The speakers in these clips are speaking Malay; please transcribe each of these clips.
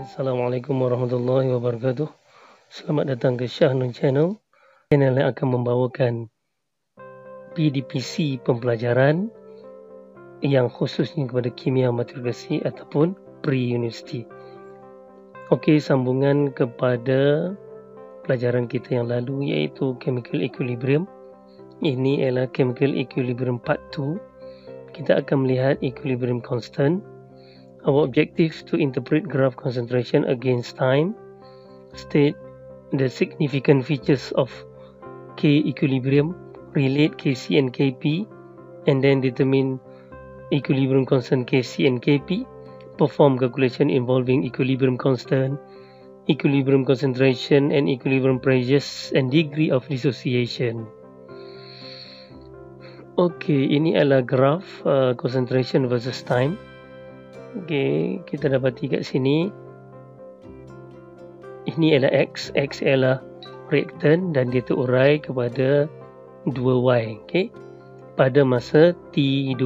Assalamualaikum warahmatullahi wabarakatuh. Selamat datang ke Syahnun Channel, channel yang akan membawakan PDPC pembelajaran yang khususnya kepada kimia matrikulasi ataupun pre-university. Okey, sambungan kepada pelajaran kita yang lalu iaitu chemical equilibrium. Ini ialah chemical equilibrium part 2. Kita akan melihat equilibrium constant. Our objective to interpret graph concentration against time, state the significant features of K equilibrium, relate Kc and Kp, and then determine equilibrium constant Kc and Kp, perform calculation involving equilibrium constant, equilibrium concentration and equilibrium pressures and degree of dissociation. Okey, ini adalah graph concentration versus time. Okey, kita dapati kat sini ini adalah X adalah reaktan dan dia terurai kepada 2Y, okey, pada masa T2.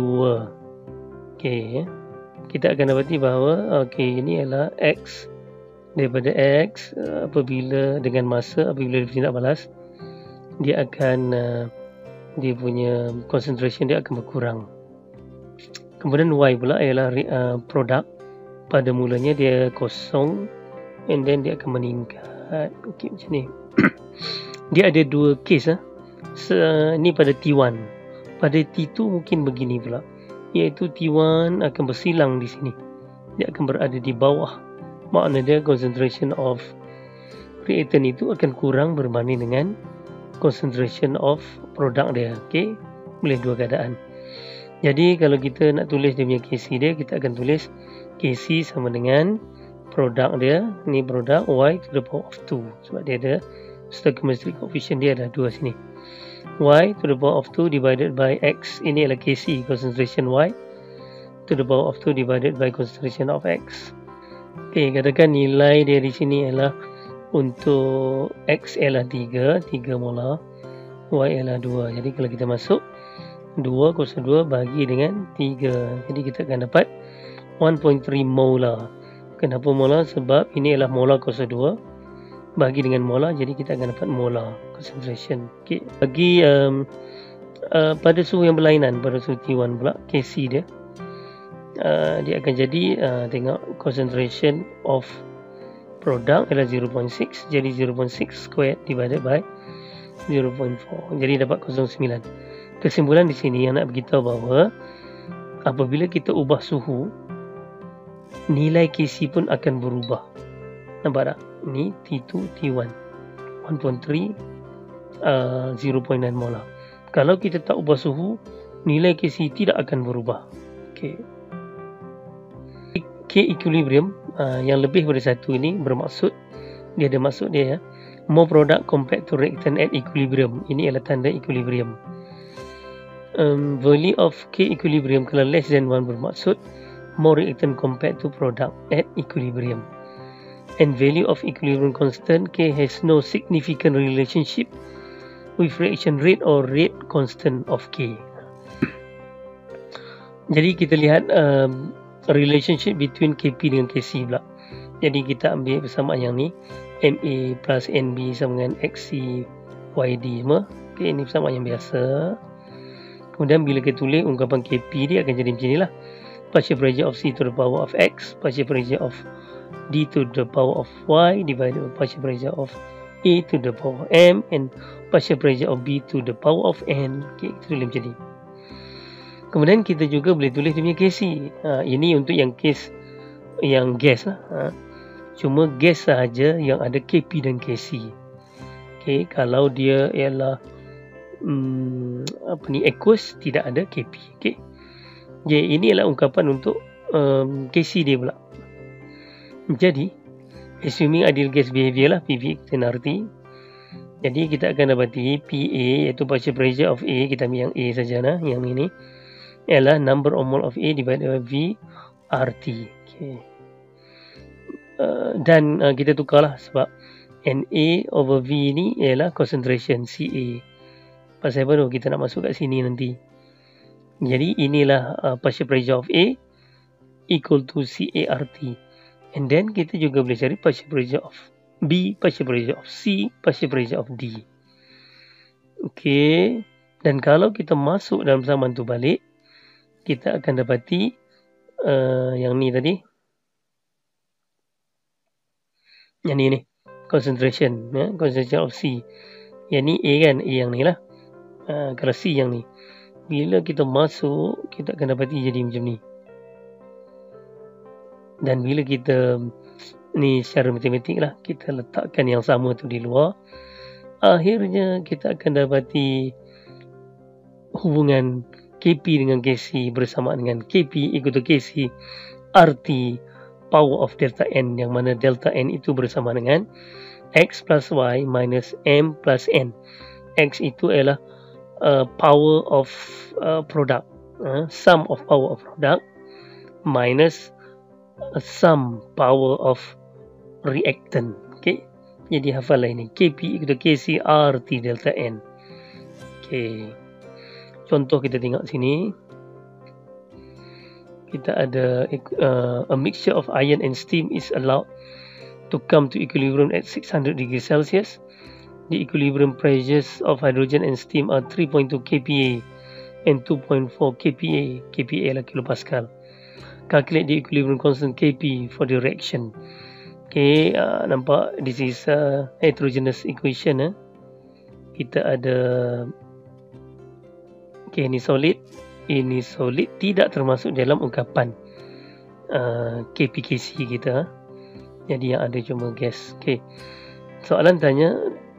Okey, kita akan dapati bahawa okey, ini adalah X daripada X apabila dengan masa apabila dia tidak balas, dia akan dia punya concentration dia akan berkurang. Kemudian Y pula ialah produk. Pada mulanya dia kosong and then dia akan meningkat. Okey, macam ni. Dia ada dua case. Ni pada T1. Pada T2 mungkin begini pula. Iaitu T1 akan bersilang di sini. Dia akan berada di bawah. Makna dia concentration of reactant itu akan kurang berbanding dengan concentration of produk dia. Okey, boleh dua keadaan. Jadi kalau kita nak tulis dia punya Kc dia, kita akan tulis Kc sama dengan produk dia. Ni produk Y to the power of 2. Sebab dia ada stoichiometric coefficient dia ada 2 sini. Y to the power of 2 divided by X. Ini adalah Kc, concentration Y to the power of 2 divided by concentration of X. Okey, katakan nilai dia di sini ialah untuk X ialah 3 molar, Y ialah 2. Jadi kalau kita masuk 2 kuasa 2 bagi dengan 3. Jadi kita akan dapat 1.3 molar. Kenapa molar? Sebab ini adalah molar kuasa 2 bagi dengan molar. Jadi kita akan dapat molar concentration. Okay. Bagi pada suhu yang berlainan, pada suhu T1 pula, Kc dia dia akan jadi tengok concentration of product adalah 0.6. Jadi 0.6 squared divided by 0.4. Jadi dapat 0.9. Kesimpulan di sini yang nak beritahu bahawa apabila kita ubah suhu, nilai Kc pun akan berubah. Nampak tak? Ni T2, T1 1.3 0.9 molar. Kalau kita tak ubah suhu, nilai Kc tidak akan berubah. Okey. K equilibrium yang lebih daripada satu ini bermaksud, dia ada maksud dia, more product compared to reactant at equilibrium. Ini adalah tanda equilibrium. Value of K equilibrium kalau less than 1 bermaksud more reactant compared to product at equilibrium. And value of equilibrium constant, K has no significant relationship with reaction rate or rate constant of K. Jadi kita lihat relationship between Kp dengan Kc pula. Jadi kita ambil persamaan yang ni, Ma plus Nb sama dengan Xc Yd semua. Okay, ini persamaan yang biasa. Kemudian bila kita tulis ungkapan Kp dia akan jadi macam inilah. Partial pressure of C to the power of X, partial pressure of D to the power of Y divided by partial pressure of A to the power of M and partial pressure of B to the power of N. Okay, kita tulis macam ni. Kemudian kita juga boleh tulis dia punya Kc. Ini untuk yang case yang gas cuma gas sahaja yang ada Kp dan Kc. Okay, kalau dia ialah aqueous, tidak ada Kp. Okay. Jadi ini adalah ungkapan untuk Kc dia pula. Jadi assuming ideal gas behavior lah, PV kita nak arti. Jadi kita akan dapati PA iaitu partial pressure of A, kita ambil yang A saja lah, yang ini ialah number of mole of A divided by V RT. Okay. Dan kita tukarlah sebab Na over V ni ialah concentration Ca. Pasal apa tu? Kita nak masuk kat sini nanti. Jadi inilah partial pressure of A equal to CART. And then kita juga boleh cari partial pressure of B, partial pressure of C, partial pressure of D. Okey. Dan kalau kita masuk dalam samaan tu balik, kita akan dapati yang ni tadi. Yang ni. Concentration. Ya, concentration of C. Yang ni A kan? A yang ni lah. Kalau C yang ni. Bila kita masuk, kita akan dapati jadi macam ni. Dan bila kita ni secara matematik lah, kita letakkan yang sama tu di luar, akhirnya kita akan dapati hubungan Kp dengan Kc bersama dengan Kp = Kc RT power of delta N, yang mana delta N itu bersama dengan X plus Y minus M plus N. X itu ialah power of product, sum of power of product minus sum power of reactant. Okay, jadi hafal ini Kp = Kc RT delta N. Okay, contoh kita tengok sini. Kita ada a mixture of iron and steam is allowed to come to equilibrium at 600 degrees Celsius. The equilibrium pressures of hydrogen and steam are 3.2 kPa and 2.4 kPa. kPa lah kilopascal. Calculate the equilibrium constant Kp for the reaction. Okay, nampak this is heterogeneous equation. Kita ada, okay, ini solid, tidak termasuk dalam ungkapan KPKC kita. Jadi yang ada cuma gas. Okay, soalan tanya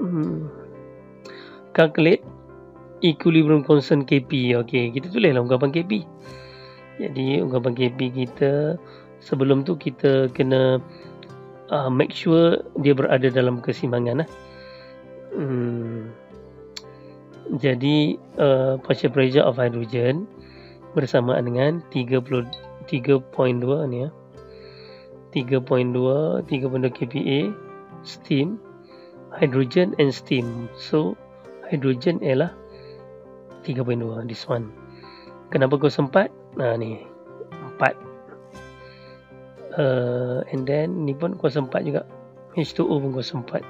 calculate equilibrium constant Kp. Okay, kita tulislah ungkapan Kp. Jadi ungkapan Kp kita, sebelum tu kita kena make sure dia berada dalam keseimbangan. Jadi partial pressure of hydrogen bersamaan dengan 3.2 ni ya. 3.2 kPa steam, hydrogen and steam. So hydrogen ialah 3.2, this one. Kenapa 0.4? Nah ni 4. And then ni pun 0.4 juga. H2O pun 0.4.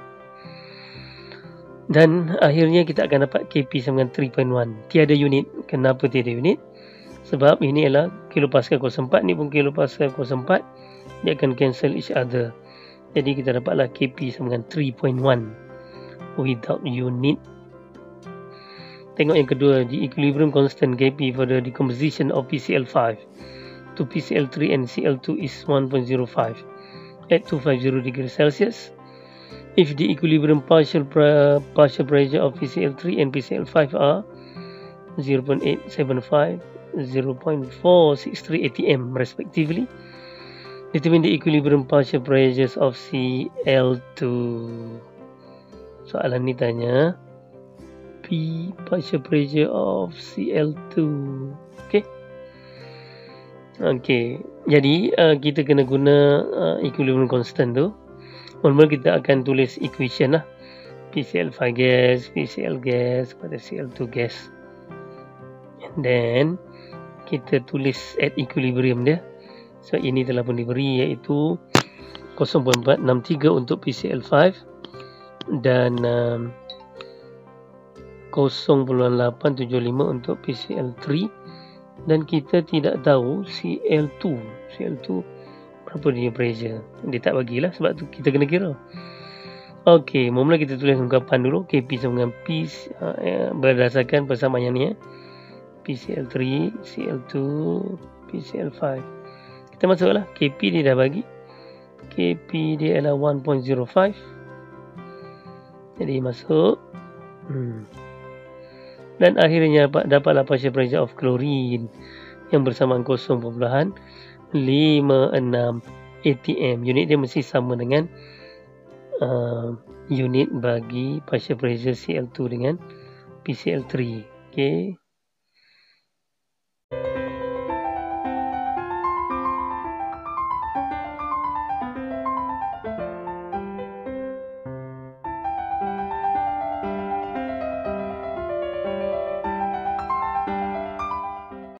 Dan akhirnya kita akan dapat Kp sama dengan 3.1. Tiada unit. Kenapa tiada unit? Sebab ini ialah kilopascal 0.4, ni pun kilopascal 0.4. Dia akan cancel each other. Jadi kita dapatlah Kp sama dengan 3.1 without unit. Tengok yang kedua, the equilibrium constant Kp for the decomposition of PCl5 to PCl3 and Cl2 is 1.05 at 250 degrees Celsius. If the equilibrium partial pressure of PCl3 and PCl5 are 0.875, 0.463 atm respectively, determine the equilibrium partial pressures of Cl2. Soalan ni tanya P partial pressure of Cl2. Okay. Okay. Jadi kita kena guna equilibrium constant tu. Mula-mula kita akan tulis equation lah. PCl5 gas, PCl gas pada Cl2 gas. And then kita tulis at equilibrium dia. So ini telah pun diberi, iaitu 0.463 untuk PCl5 dan 0.875 untuk PCl3, dan kita tidak tahu Cl2 berapa dia pressure. Dia tak bagilah, sebab tu kita kena kira. Okey, mula kita tulis ungkapan dulu. Kp sama dengan P berdasarkan persamaan yang ni PCl3, Cl2, PCl5. Kita masuklah. Kp dia dah bagi. Kp dia adalah 1.05. Jadi masuk. Dan akhirnya dapatlah partial pressure of chlorine yang bersamaan 0.56 atm. Unit dia mesti sama dengan unit bagi partial pressure Cl2 dengan PCl3. Okay.